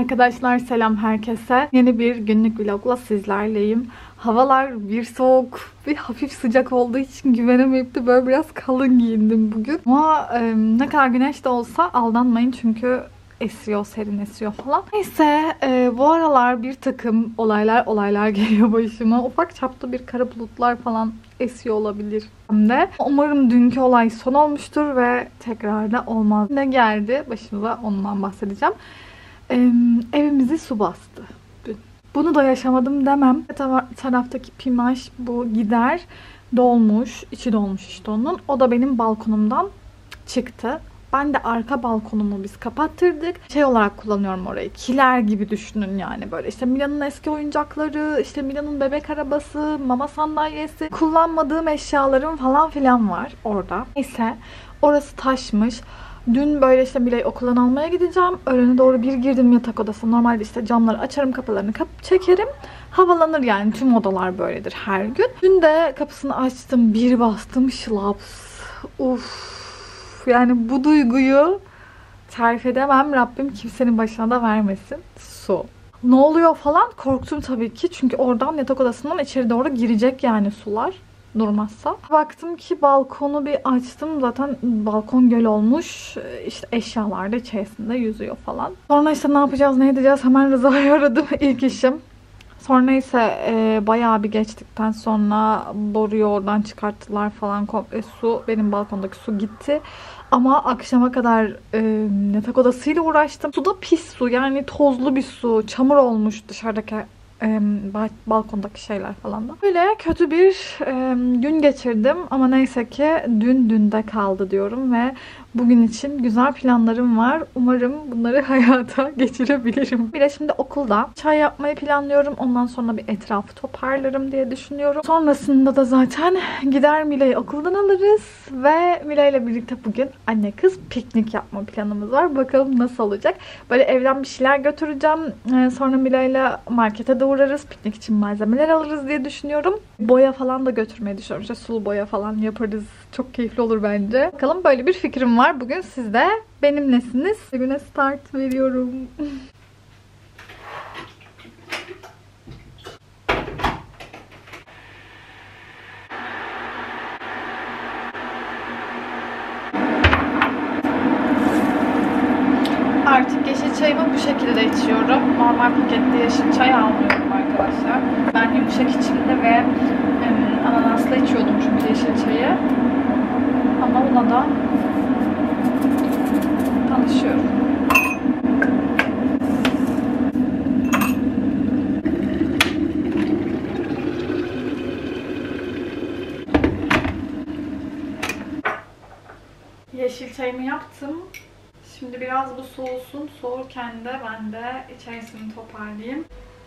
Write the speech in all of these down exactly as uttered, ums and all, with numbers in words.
Arkadaşlar selam herkese. Yeni bir günlük vlogla sizlerleyim. Havalar bir soğuk, bir hafif sıcak olduğu için güvenemeyip de böyle biraz kalın giyindim bugün. Ama e, ne kadar güneş de olsa aldanmayın çünkü esiyor, serin esiyor falan. Neyse e, bu aralar bir takım olaylar olaylar geliyor başıma. Ufak çapta bir kara bulutlar falan esiyor olabilir. Hem de umarım dünkü olay son olmuştur ve tekrar da olmaz. Ne geldi başımıza, ondan bahsedeceğim. Ee, evimizi su bastı dün. Bunu da yaşamadım demem. Taraftaki pimaj bu gider dolmuş, içi dolmuş işte onun. O da benim balkonumdan çıktı. Ben de arka balkonumu biz kapattırdık. Şey olarak kullanıyorum orayı. Kiler gibi düşünün yani böyle. İşte Mila'nın eski oyuncakları, işte Mila'nın bebek arabası, mama sandalyesi, kullanmadığım eşyalarım falan filan var orada. Neyse orası taşmış. Dün böyle işte Mila'yı okuldan almaya gideceğim. Öğlene doğru bir girdim yatak odasına. Normalde işte camları açarım, kapılarını kapı çekerim. Havalanır yani, tüm odalar böyledir her gün. Dün de kapısını açtım, bir bastım şlaps. Uf. Yani bu duyguyu tarif edemem. Rabbim kimsenin başına da vermesin. Su. Ne oluyor falan korktum tabii ki. Çünkü oradan yatak odasından içeri doğru girecek yani sular. Durmazsa. Baktım ki balkonu bir açtım. Zaten balkon göl olmuş. İşte eşyalar da içerisinde yüzüyor falan. Sonra işte ne yapacağız, ne edeceğiz? Hemen Rıza'yı aradım. İlk işim. Sonra ise e, bayağı bir geçtikten sonra boruyu oradan çıkarttılar falan, komple su, benim balkondaki su gitti. Ama akşama kadar e, yatak odasıyla uğraştım. Su da pis su, yani tozlu bir su, çamur olmuş dışarıdaki e, balkondaki şeyler falan da. Böyle kötü bir e, gün geçirdim ama neyse ki dün dünde kaldı diyorum ve bugün için güzel planlarım var. Umarım bunları hayata geçirebilirim. Bir de şimdi okulda çay yapmayı planlıyorum. Ondan sonra bir etrafı toparlarım diye düşünüyorum. Sonrasında da zaten gider Mila'yı okuldan alırız. Ve Mila ile birlikte bugün anne kız piknik yapma planımız var. Bakalım nasıl olacak. Böyle evden bir şeyler götüreceğim. Sonra Mila ile markete de uğrarız. Piknik için malzemeler alırız diye düşünüyorum. Boya falan da götürmeyi düşünüyorum. İşte sulu boya falan yaparız. Çok keyifli olur bence. Bakalım, böyle bir fikrim var. Bugün siz de benimlesiniz. Güne start veriyorum. Artık yeşil çayımı bu şekilde içiyorum. Normal paketli yeşil çay almıyorum arkadaşlar. Ben yumuşak içimde ve ım, ananasla içiyordum çünkü yeşil çayı. Ama buna da tanışıyorum. Yeşil çayımı yaptım. Şimdi biraz bu soğusun. Soğurken de ben de içerisini toparlayayım.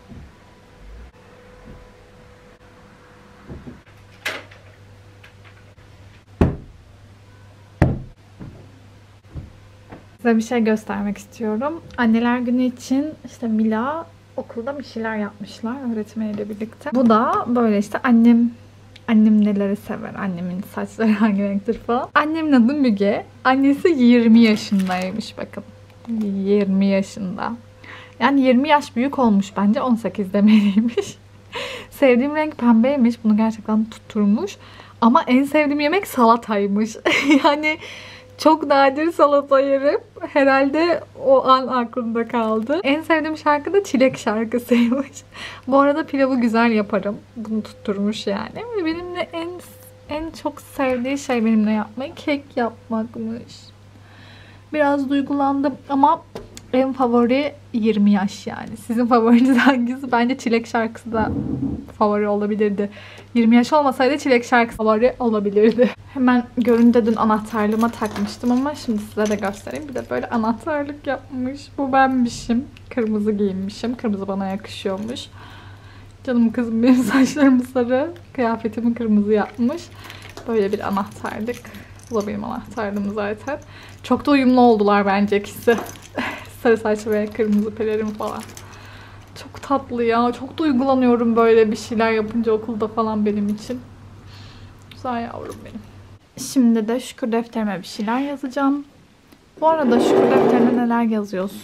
Size bir şey göstermek istiyorum. Anneler Günü için işte Mila okulda bir şeyler yapmışlar öğretmeniyle birlikte. Bu da böyle işte annem annem neleri sever, annemin saçları hangi renktir falan. Annemin adı Müge. Annesi yirmi yaşındaymış bakın. yirmi yaşında. Yani yirmi yaş büyük olmuş bence, on sekiz demeliymiş. Sevdiğim renk pembeymiş. Bunu gerçekten tutturmuş. Ama en sevdiğim yemek salataymış. Yani çok nadir salata yerim. Herhalde o an aklımda kaldı. En sevdiğim şarkı da Çilek şarkısıymış. Bu arada pilavı güzel yaparım. Bunu tutturmuş yani. Ve benimle en en çok sevdiği şey benimle yapmayı kek yapmakmış. Biraz duygulandım ama en favori yirmi yaş yani. Sizin favoriniz hangisi? Bence Çilek şarkısı da favori olabilirdi. yirmi yaş olmasaydı Çilek şarkısı favori olabilirdi. Hemen görünce dün anahtarlığıma takmıştım ama şimdi size de göstereyim. Bir de böyle anahtarlık yapmış. Bu benmişim. Kırmızı giyinmişim. Kırmızı bana yakışıyormuş. Canım kızım benim saçlarım sarı. Kıyafetimi kırmızı yapmış. Böyle bir anahtarlık. Bu da benim anahtarlığım zaten. Çok da uyumlu oldular bence ikisi. Sarı saç ve kırmızı pelerin falan. Çok tatlı ya. Çok duygulanıyorum böyle bir şeyler yapınca okulda falan benim için. Güzel yavrum benim. Şimdi de şükür defterime bir şeyler yazacağım. Bu arada şükür defterine neler yazıyorsun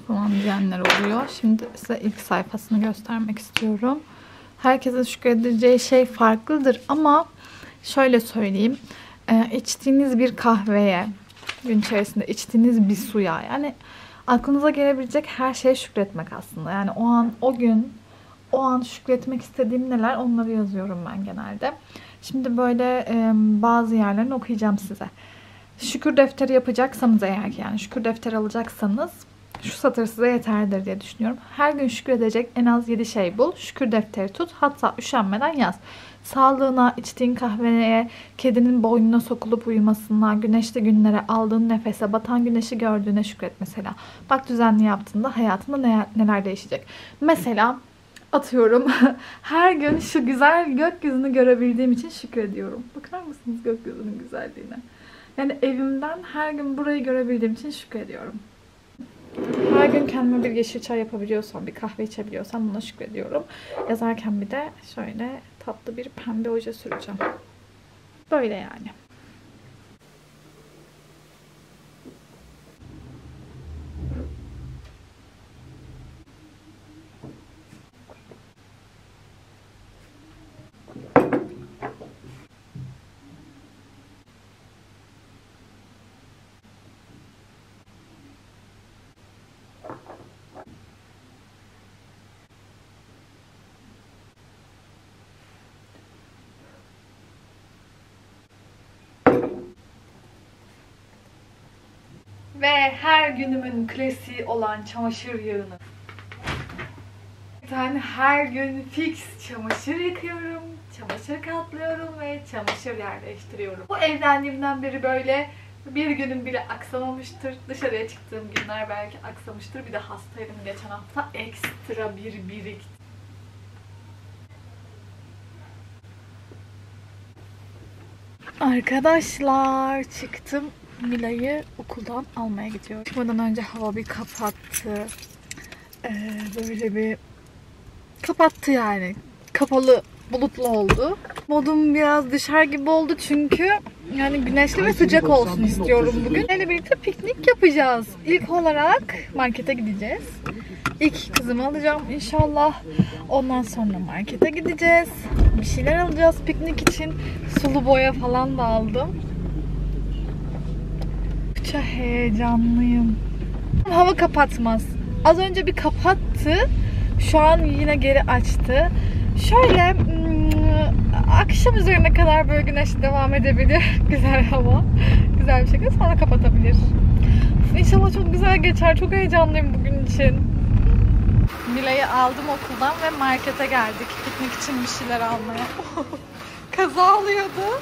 falan diyenler oluyor. Şimdi size ilk sayfasını göstermek istiyorum. Herkesin şükredeceği şey farklıdır ama şöyle söyleyeyim. E, içtiğiniz bir kahveye, gün içerisinde içtiğiniz bir suya, yani aklınıza gelebilecek her şeye şükretmek aslında. Yani o an, o gün, o an şükretmek istediğim neler, onları yazıyorum ben genelde. Şimdi böyle e, bazı yerlerini okuyacağım size. Şükür defteri yapacaksanız eğer ki, yani şükür defteri alacaksanız şu satır size yeterlidir diye düşünüyorum. Her gün şükredecek en az yedi şey bul. Şükür defteri tut. Hatta üşenmeden yaz. Sağlığına, içtiğin kahveye, kedinin boynuna sokulup uyumasına, güneşli günlere, aldığın nefese, batan güneşi gördüğüne şükret mesela. Bak düzenli yaptığında hayatında neler, neler değişecek. Mesela atıyorum her gün şu güzel gökyüzünü görebildiğim için şükrediyorum. Bakar mısınız gökyüzünün güzelliğine? Yani evimden her gün burayı görebildiğim için şükrediyorum. Her gün kendime bir yeşil çay yapabiliyorsam, bir kahve içebiliyorsam buna şükrediyorum. Yazarken bir de şöyle tatlı bir pembe oje süreceğim. Böyle yani. Ve her günümün klasiği olan çamaşır yağını. Ben her gün fix çamaşır yıkıyorum, çamaşır katlıyorum ve çamaşır yerleştiriyorum. Bu evlendiğimden beri böyle bir günün bile aksamamıştır. Dışarıya çıktığım günler belki aksamıştır. Bir de hastaydım geçen hafta. Ekstra bir birikti. Arkadaşlar çıktım. Mila'yı okuldan almaya gidiyorum. Çıkmadan önce hava bir kapattı. Ee, böyle bir kapattı yani. Kapalı, bulutlu oldu. Modum biraz düşer gibi oldu çünkü yani güneşli ve sıcak olsun istiyorum bugün. Ile birlikte piknik yapacağız. İlk olarak markete gideceğiz. İlk kızımı alacağım inşallah. Ondan sonra markete gideceğiz. Bir şeyler alacağız piknik için. Sulu boya falan da aldım. Çok heyecanlıyım. Hava kapatmaz. Az önce bir kapattı. Şu an yine geri açtı. Şöyle akşam üzerine kadar böyle güneş devam edebilir. Güzel hava. Güzel bir şekilde sonra kapatabilir. İnşallah çok güzel geçer. Çok heyecanlıyım bugün için. Mila'yı aldım okuldan ve markete geldik. Piknik için bir şeyler almaya. Kaza oluyordu.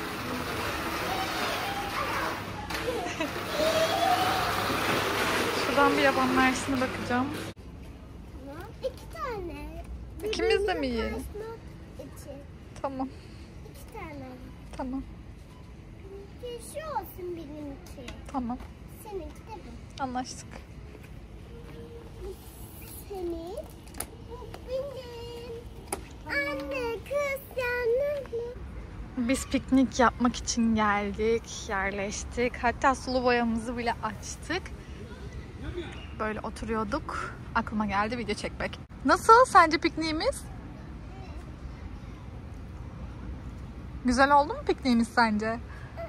Şuradan bir yaban mersine bakacağım. Tamam. İki tane. İkimiz de mi yiyelim? İki. Tamam. İki tane. Tamam. Bir şu olsun benimki. Tamam. Seninki de bu. Anlaştık. Senin. Bu benim. Anne kız yalnız mı? Biz piknik yapmak için geldik, yerleştik. Hatta sulu boyamızı bile açtık. Böyle oturuyorduk. Aklıma geldi video çekmek. Nasıl sence pikniğimiz? Güzel oldu mu pikniğimiz sence?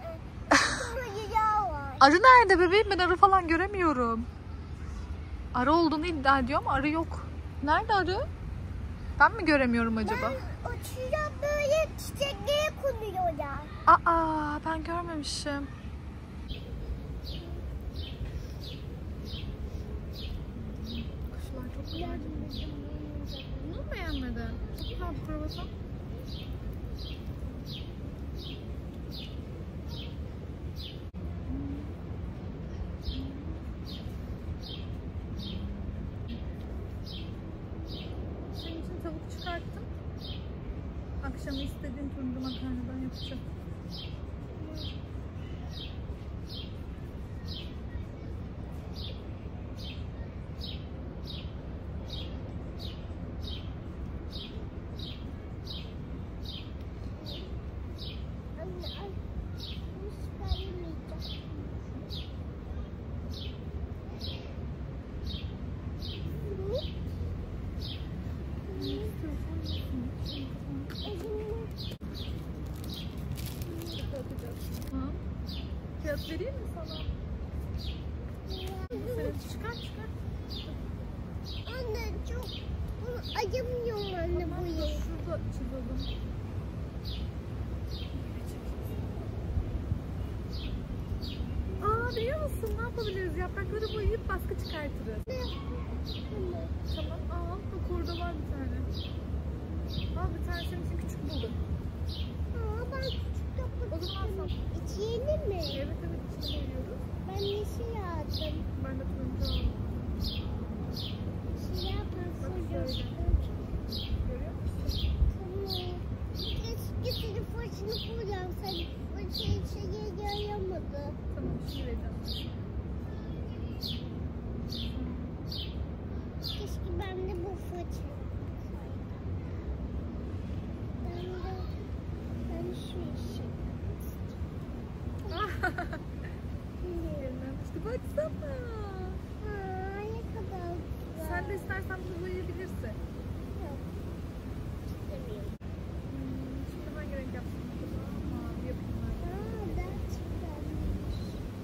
Arı nerede bebeğim? Ben arı falan göremiyorum. Arı olduğunu iddia ediyor ama arı yok. Nerede arı? Ben mi göremiyorum acaba? Ben uçuyor böyle çiçekleri konuyorlar. Aa, ben görmemişim. Kuşlar çok güzel. Bunu mu beğenmedin? Çok güzel bir kruvasan. Senin için tavuk çıkarttım. Akşam istediğin turuncu makarnadan yapacağım. Fiyat vereyim mi sana? Sen çıkar çıkar. Anne çok bunu acımıyorum anne Tamam, bu dur, yeri. şurada çizelim. Aa, biliyor musun ne yapabiliriz? Yaprakları boyayıp baskı çıkartırız. Tamam, al. Bak orada var bir tane. Al, bir tane senin için küçük buldum. Aa, ben küçük yapmak O zaman al sen. İçelim mi? Evet evet, içine koyuyoruz. Ben yeşil aldım. Ben de turuncu aldım. Şey yapmasın. Bak şöyle. Görüyor musun? Tamam. Keşke senin fırçını bulacağım. Sen fırçayı şeye yayamadı. Tamam, şimdi vereceğim. Keşke ben de bu fırçayı Ben de ben şu işi. Elinden düştü, baksana. Aa, ne kadar güzel. Sen de istersen bunu boyayabilirsin. Yok. İstemiyorum. Hmm, şimdi hangi renk yapsın? Mavi yapayım ben. Aa, gerçektenmiş.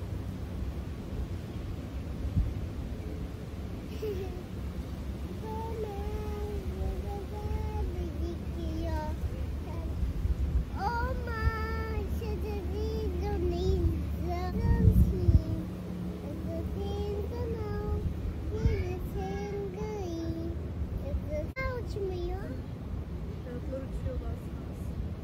Böyle, böyle, böyle gidiyor. Oh my, should have been the name. Uçmuyor. Kağıtlar uçuyorlar aslında.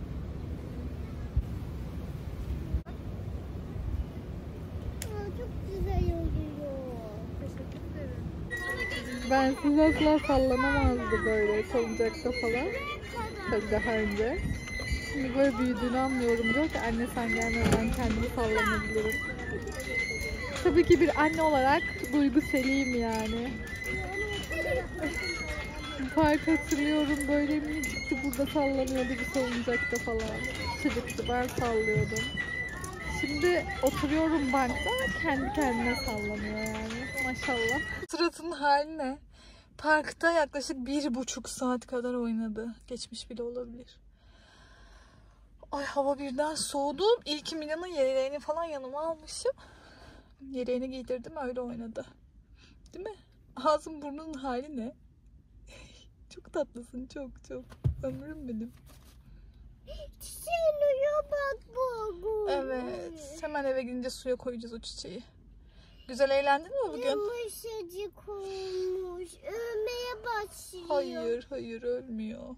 Aa, çok güzel oluyor. Teşekkür ederim. Ben siz asla sallanamazdı böyle salıncakta falan. Tabii daha önce. Şimdi böyle büyüdüğünü anlıyorum, diyor ki anne sen gelme ben kendimi sallanabilirim. Tabii ki bir anne olarak duyguseliyim yani. Park hatırlıyorum, böyle minicikti, burada sallanıyordu bir salıncakta falan. Çocuktu, ben sallıyordum. Şimdi oturuyorum bankta, kendi kendine sallanıyor yani. Maşallah. Suratının hali ne? Parkta yaklaşık bir buçuk saat kadar oynadı. Geçmiş bile olabilir. Ay, hava birden soğudu. İlk Milan'ın yeleğini falan yanıma almışım. Yeleğini giydirdim, öyle oynadı. Değil mi? Ağzım burnunun hali ne? Çok tatlısın, çok çok. Ömrüm benim. Çiçeğin uyuyor bak bu. Evet. Hemen eve gidince suya koyacağız o çiçeği. Güzel eğlendin mi bugün? Yumuşacık olmuş. Ölmeye başlıyor. Hayır, hayır ölmüyor.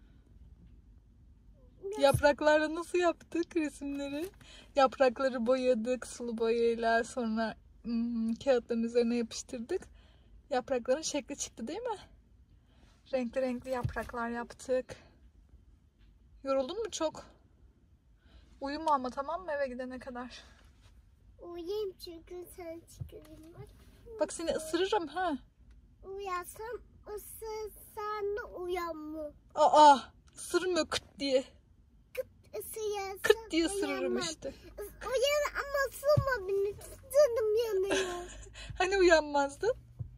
Yapraklarla nasıl yaptık resimleri? Yaprakları boyadık sulu boyayla, sonra hmm, kağıtların üzerine yapıştırdık. Yaprakların şekli çıktı değil mi? Renkli renkli yapraklar yaptık. Yoruldun mu çok? Uyuma ama, tamam mı, eve gidene kadar? Uyuyayım çünkü sen çıkarayım. Bak seni ısırırım ha. Uyansam ısırsan da uyanma. Aa, ısırmıyor kıt diye. Isıyarsam Kıt diye ısırırım uyanmam. işte. Uyan ama ısırma beni. Canım yanıyor. Hani uyanmazdın?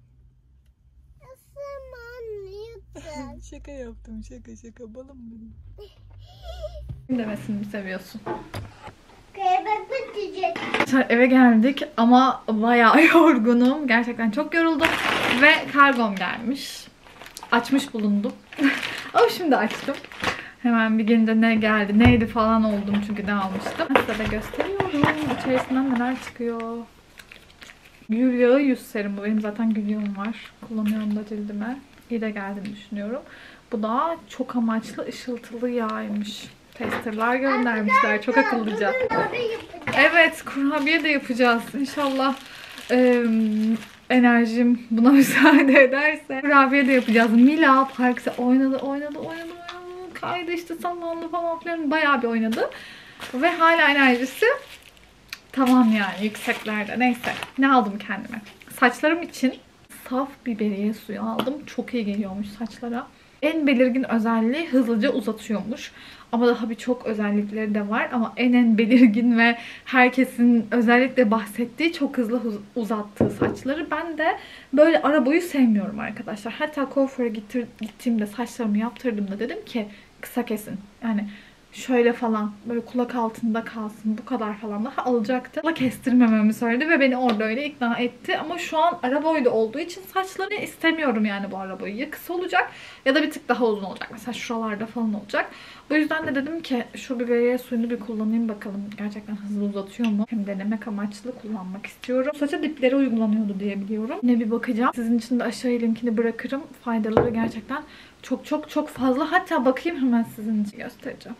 Isırma anne lütfen. Şaka yaptım, şaka şaka balım benim. Demesini mi seviyorsun? Kıyafet bitecek. Eve geldik ama bayağı yorgunum. Gerçekten çok yoruldum. Ve kargom gelmiş. Açmış bulundum. Ama şimdi açtım. Hemen bir günde ne geldi, neydi falan oldum çünkü ne almıştım. Size de gösteriyorum. İçerisinden neler çıkıyor. Gül yağı yüz serumu. Benim zaten gül yağım var. Kullanıyorum da cildime. İyi de geldiğini düşünüyorum. Bu da çok amaçlı ışıltılı yağymış. Testerlar göndermişler. Çok akıllıca. Evet, kurabiye de yapacağız. İnşallah e, enerjim buna müsaade ederse. Kurabiye de yapacağız. Mila Park'ta oynadı, oynadı, oynadı, oynadı. Kaydı işte, sallandı falan filan. Bayağı bir oynadı. Ve hala enerjisi tamam yani, yükseklerde. Neyse, ne aldım kendime? Saçlarım için saf biberiye suyu aldım. Çok iyi geliyormuş saçlara. En belirgin özelliği hızlıca uzatıyormuş. Ama daha birçok özellikleri de var. Ama en en belirgin ve herkesin özellikle bahsettiği çok hızlı uzattığı saçları. Ben de böyle ara boyu sevmiyorum arkadaşlar. Hatta kuaföre gittiğimde saçlarımı yaptırdığımda dedim ki kısa kesin. Yani şöyle falan böyle kulak altında kalsın bu kadar falan daha alacaktı. Ama kestirmememi söyledi ve beni orada öyle ikna etti. Ama şu an ara boyda olduğu için saçlarını istemiyorum yani bu ara boyu. Ya kısa olacak ya da bir tık daha uzun olacak. Mesela şuralarda falan olacak. O yüzden de dedim ki şu biberiye suyunu bir kullanayım bakalım. Gerçekten hızlı uzatıyor mu? Hem denemek amaçlı kullanmak istiyorum. Saça dipleri uygulanıyordu diye biliyorum. Yine bir bakacağım. Sizin için de aşağıya linkini bırakırım. Faydaları gerçekten çok çok çok fazla. Hatta bakayım hemen sizin için göstereceğim.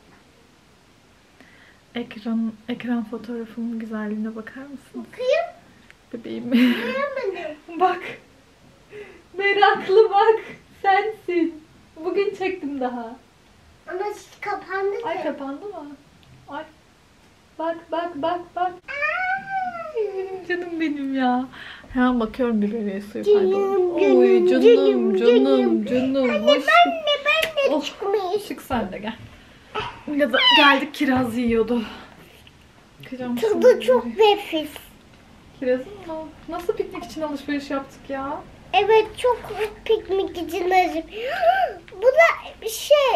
Ekran, ekran fotoğrafımın güzelliğine bakar mısın? Bakayım. Bebeğim. Beğenmedim. Bak. Meraklı bak. Sensin. Bugün çektim daha. Ama kapandı ki. Ay kapandı mı? Ay. Bak bak bak bak. Ay, benim canım benim ya. Hemen bakıyorum biberiye suyu Canım, faydalı. canım, Oy canım canım, canım canım. canım. Anne Hoş. ben de ben de Oh, çıkmayayım. çık sen de gel. Ya da geldik kiraz yiyordu. Kıyacağım Tadı şimdi çok biberiye. nefis. Kirazın mı? Nasıl piknik için alışveriş yaptık ya? Evet çok piknik için lazım. Bu da bir şey.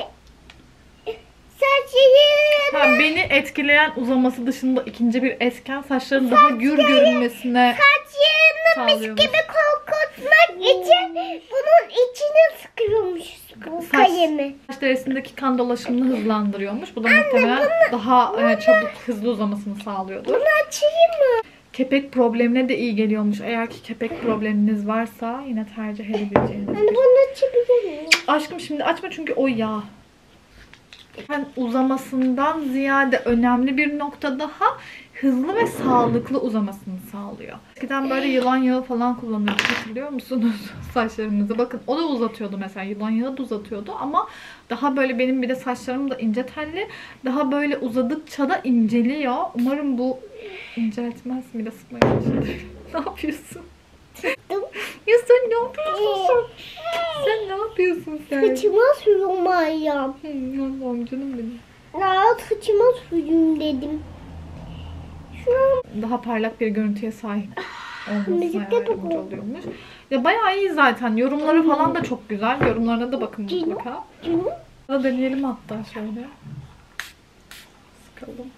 Saçları. Ha, beni etkileyen uzaması dışında ikinci bir etken saçların daha gür görünmesine Saçlarını mis sağlıyormuş. gibi kokutmak için bunun içine sıkıyormuş bu Saç- kalemi. Saç derisindeki kan dolaşımını hızlandırıyormuş. Bu da muhtemelen daha e, çabuk hızlı uzamasını sağlıyordur. Bunu açayım mı? Kepek problemine de iyi geliyormuş. Eğer ki kepek probleminiz varsa yine tercih edebileceğiniz. Ben bunu açabilir miyim? Aşkım şimdi açma çünkü o yağ. Yani uzamasından ziyade önemli bir nokta daha hızlı ve sağlıklı uzamasını sağlıyor. Eskiden böyle yılan yağı falan kullanıyorduk, hatırlıyor musunuz saçlarımızı? Bakın o da uzatıyordu mesela, yılan yağı da uzatıyordu ama daha böyle benim bir de saçlarım da ince telli. Daha böyle uzadıkça da inceliyor. Umarım bu inceltmez, bir de sıkmaya başladı. Ne yapıyorsun? Ya sen ne yapıyorsun sen? Sen ne yapıyorsun sen? Saçıma suyum ayağım. Hı, Allah'ım canım benim. Ya saçıma suyum dedim. Şu an Daha parlak bir görüntüye sahip olmasına Müzikte yardımcı dokun. oluyormuş. Ya bayağı iyi zaten. Yorumları falan da çok güzel. Yorumlarına da bakın mutlaka. canım. Da deneyelim hatta şöyle. Sıkalım.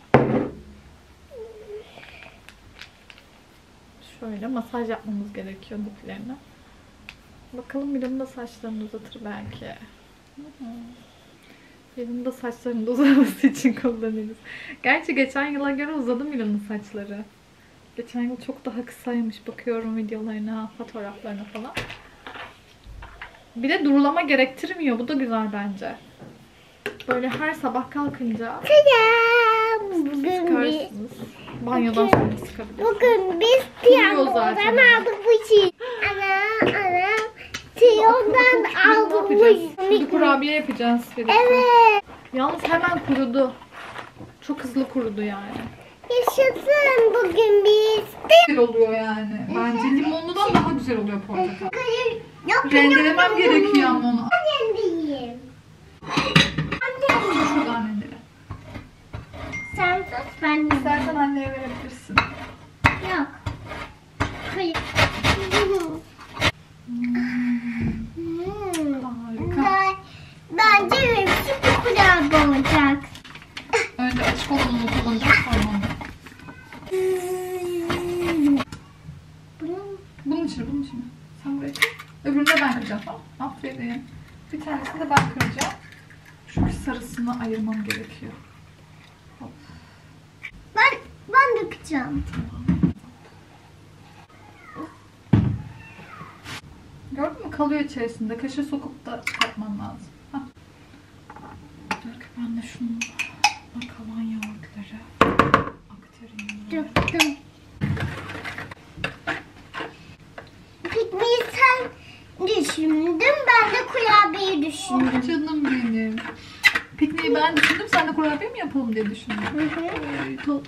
Şöyle masaj yapmamız gerekiyor diplerine. Bakalım Mira'nın da saçlarını uzatır belki. Hı hı. Mira'nın da saçlarını da uzaması için kullanırız. Gerçi geçen yıla göre uzadı Mira'nın saçları. Geçen yıl çok daha kısaymış. Bakıyorum videolarına, fotoğraflarına falan. Bir de durulama gerektirmiyor. Bu da güzel bence. Böyle her sabah kalkınca Selam. Bugün biz, sıkarsınız. Banyodan sonra sıkabilirsiniz. bugün biz Kuruyor tiyatrodan zaten. aldık bu şeyi. Ana ana. Tiyatrodan Ne aldık bu yapacağız? Şimdi şeyi. kurabiye yapacağız. birlikte. Evet. Yalnız hemen kurudu. Çok hızlı kurudu yani. Yaşasın bugün biz. Güzel oluyor yani. Bence limonludan daha güzel oluyor portakal. Hayır. Yok. Rendelemem gerekiyor ama onu. Ben rendeyim. Şuradan rendele. Sen sus ben de. İstersen anneye verebilirsin. Yok. Hayır. Hmm. Harika. Ben, bence hepsi bu kadar olacak. Önce açık olanını kullanacağız sonra onu. Bunu Bunun için, bunun için. Sen buraya koy. Öbürünü de ben kıracağım. Tamam. Aferin. Bir tanesini de ben kıracağım. Çünkü sarısını ayırmam gerekiyor. Hop. ben ben dökeceğim. Gördün mü? Kalıyor içerisinde. Kaşığı sokup da katman lazım. Hah. Dur ki ben de şunu kalan yoğurtları aktarayım. Döktüm. Pikniği sen düşündün, ben de kurabiyeyi düşündüm. Ay canım benim. Pikniği ben düşündüm. Sen de kurabiye mi yapalım diye düşündüm. Hı hı. Ay, to-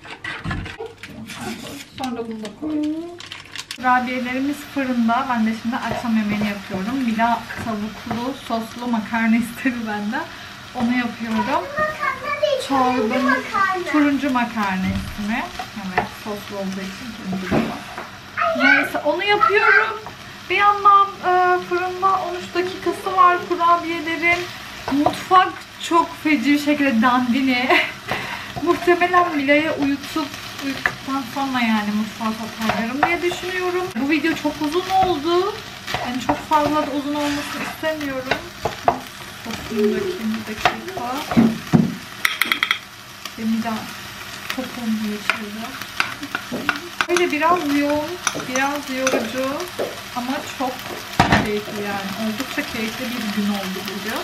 Sonra bunu da koy. Kurabiyelerimiz fırında. Ben de şimdi akşam yemeğini yapıyorum. Mila tavuklu, soslu makarna istedi benden. Onu yapıyorum. Makarna değil, Çorbamız turuncu makarna. turuncu makarna ismi. Evet, soslu olduğu için turuncu diyor. Neyse, onu yapıyorum. Bir yandan e, fırında on üç dakikası var kurabiyelerin. Mutfak çok feci bir şekilde dandini. Muhtemelen Mila'yı uyutup uyuduktan sonra yani mutfağa toparlarım diye düşünüyorum. Bu video çok uzun oldu. Yani çok fazla da uzun olmasını istemiyorum. Sosunu dökeyim bir dakika. Ve Mila topuğunu geçirdi. Böyle biraz yoğun, biraz yorucu ama çok keyifli yani. Oldukça keyifli bir gün oldu bugün.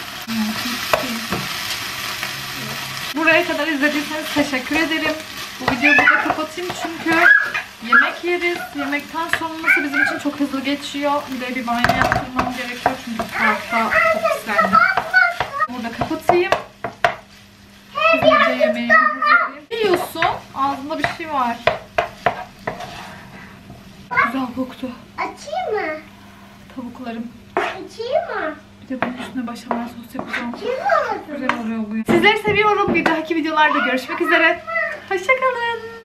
Buraya kadar izlediyseniz teşekkür ederim. Bu videoyu burada kapatayım çünkü yemek yeriz. Yemekten sonrası bizim için çok hızlı geçiyor. Bir de bir banyo yaptırmam gerekiyor çünkü tarafta çok pislendi. Burada kapatayım. Hızlıca yemeğimi hazırlayayım. Ne yiyorsun? Ağzında bir şey var. Güzel koktu. Açayım mı? Tavuklarım. Açayım mı? Bir de bunun üstüne başamel sos yapacağım. Açayım mı? Güzel oluyor bu. Sizleri seviyorum. Bir dahaki videolarda görüşmek üzere. Hoşçakalın.